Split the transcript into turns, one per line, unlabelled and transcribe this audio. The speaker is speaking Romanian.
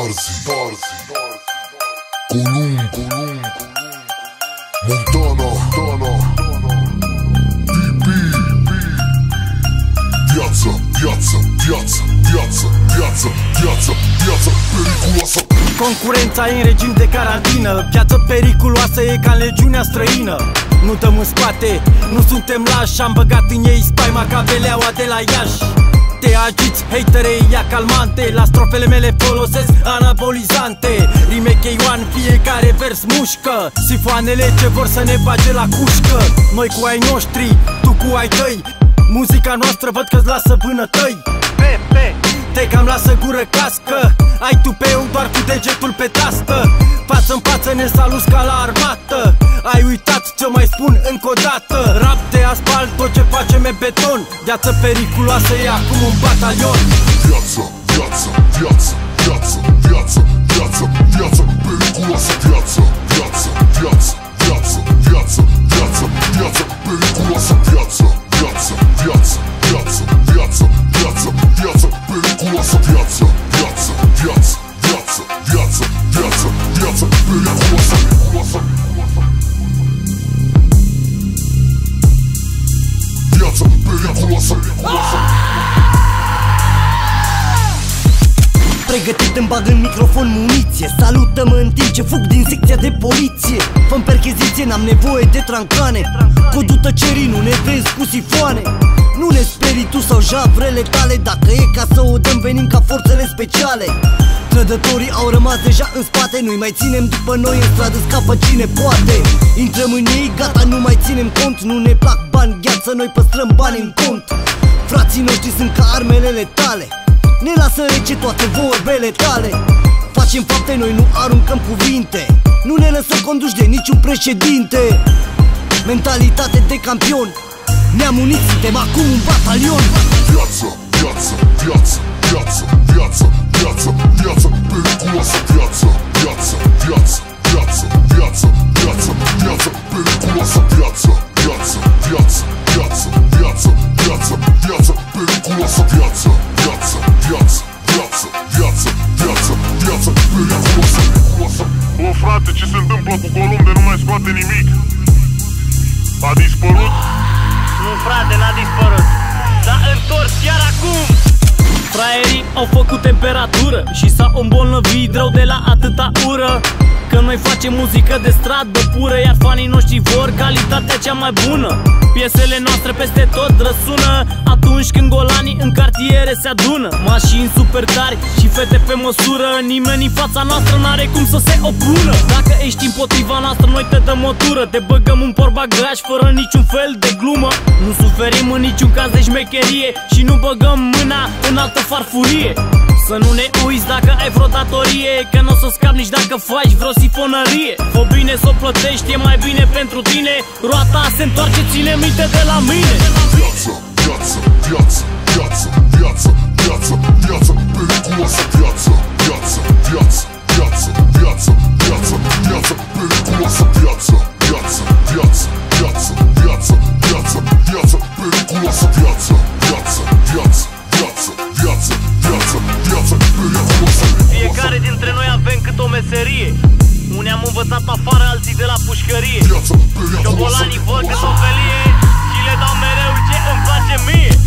Columb, Montana, Viață periculoasă.
Concurența e în regim de carantină. Viață periculoasă e ca în legiunea străină. Nu dăm în spate, nu suntem lași. Am băgat în ei spaima ca beleaua de la Iași. Te agiți, hatere, ia calmante. La strofele mele folosesc anabolizante. Rime K1, fiecare vers mușcă. Sifoanele ce vor să ne bage la cușcă. Noi cu ai noștri, tu cu ai tăi. Muzica noastră văd că-ți lasă vânătăi. Te cam lasă gură cască. Ai tupeu doar cu degetul pe tastă. Față-n față ne saluți ca la armată. Ai uitat ce mai spun încă o dată. Rap de asfalt, tot ce facem e beton. Viață periculoasă e acum un batalion.
Viață periculoasă. Viață periculoasă.
Pregătit îmi bag în microfon muniție. Salută-mă în timp ce fug din secția de poliție. Fă-mi percheziție, n-am nevoie de trancane. Codul tăcerii, nu ne vezi cu sifoane. Nu ne sperii tu sau javrele tale. Dacă e ca să o dăm, venim ca forțele speciale. Trădătorii au rămas deja în spate. Nu-i mai ținem după noi, în stradă scapă cine poate. Intrăm în ei, gata, nu mai ținem cont. Nu ne plac bani, gheață, noi păstrăm bani în cont. Frații noștri sunt ca armele letale. Ne lasă rece toate vorbele tale. Facem fapte, noi nu aruncăm cuvinte. Nu ne lăsăm conduși de niciun președinte. Mentalitate de campion. Ne-am unit, suntem acum un batalion.
Viață periculoasă. Viață periculoasă.
Bă, frate, ce se întâmplă cu Columb de nu mai scoate nimic? A dispărut?
Nu, frate, n-a dispărut. S-a întors chiar acum.
Fraierii au făcut temperatură și s-au îmbolnăvit rău de la atâta ură. Că noi facem muzică de stradă pură, iar fanii noștri vor calitatea cea mai bună. Piesele noastre peste tot răsună atunci când golanii în cartiere se adună. Mașini super tari și fete pe măsură. Nimeni în fața noastră n-are cum să se opună. Dacă ești împotriva noastră, noi te dăm o tură. Te băgăm în portbagaj fără niciun fel de glumă. Nu suferim în niciun caz de șmecherie și nu băgăm mâna în altă farfurie. Să nu ne uiți dacă ai vreo datorie, că n-o să scapi nici dacă faci vreo sifonărie. Fă bine să o plătești, e mai bine pentru tine. Roata se întoarce, ține minte de la mine.
Viață periculoasă. Viață periculoasă.
Fiecare dintre noi avem cât o meserie. Unii am învățat afară, alții de la pușcărie. Șobolanii văd cât o felie și le dau mereu ce îmi place mie.